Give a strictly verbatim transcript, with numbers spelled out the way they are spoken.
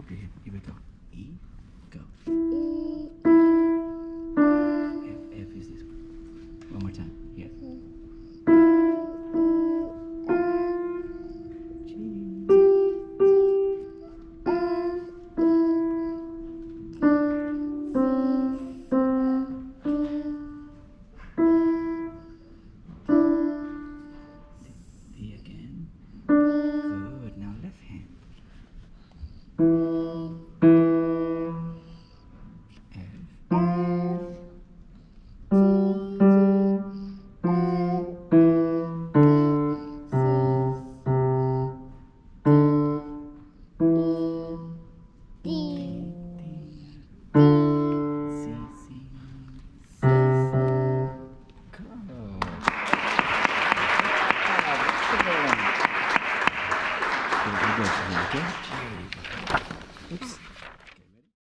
up your hip. Here we go. E, go. F, F is this one. One more time. Here. G. C again. Good. Now left hand. F. Oops.